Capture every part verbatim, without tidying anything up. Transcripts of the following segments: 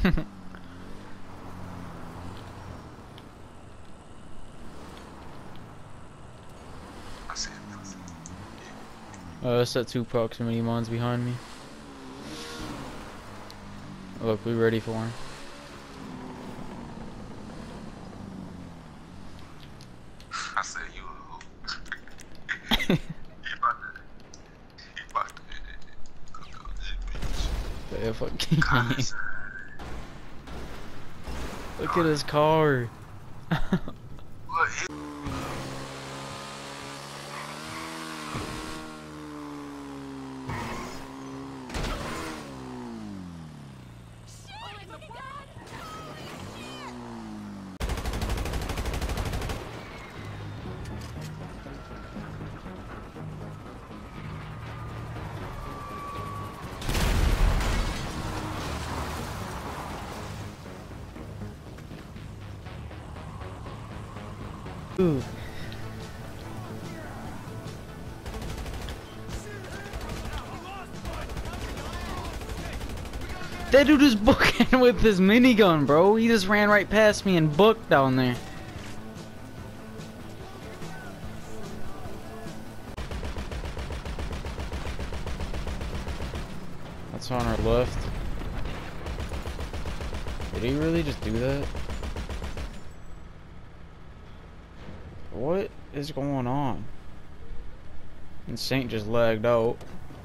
I see it. I see it. Oh, that's that two proximity mines behind me. Look, we ready for him. I said you a hoe. He about to, he about to cook up this bitch. Yeah, fucking Cause, look at his car. what is Ooh. That dude is booking with his minigun, bro. He just ran right past me and booked down there. That's on our left. Did he really just do that? What is going on? And Saint just lagged out.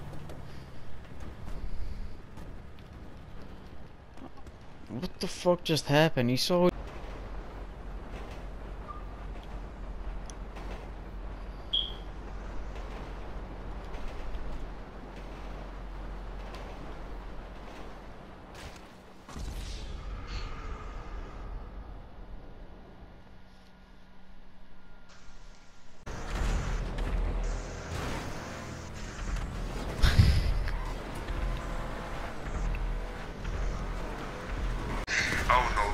What the fuck just happened? He saw. I don't know